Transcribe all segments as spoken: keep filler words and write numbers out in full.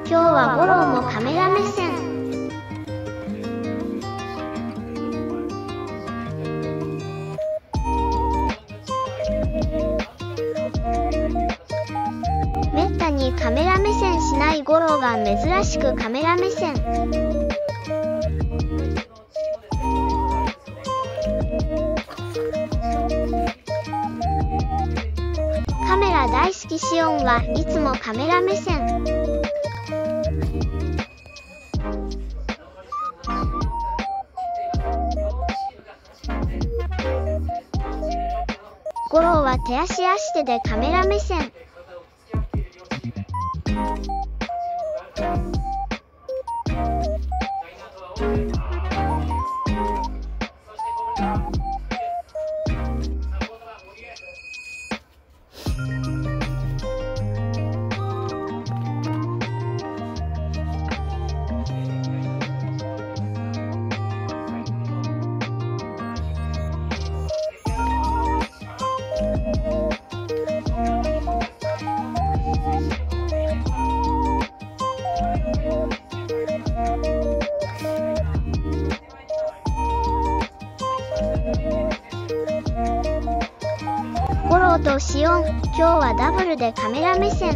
日は五郎もカメラ目線。めったにカメラ目線しない五郎が珍しくカメラ目線。カメラ大好きシオンはいつもカメラ目線。五郎は手足足手でカメラ目線。五郎とシオン、今日はダブルでカメラ目線。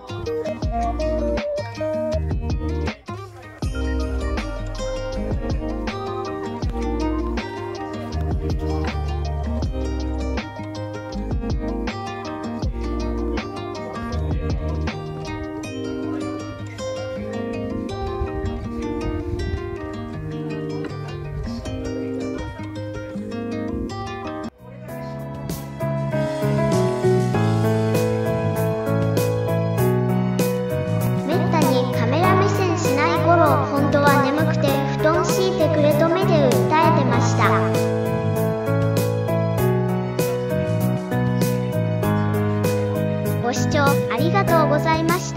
本当は眠くて布団敷いてくれと目で訴えてました。ご視聴ありがとうございました。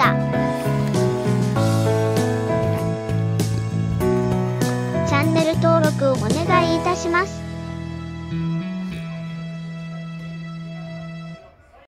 チャンネル登録お願いいたします。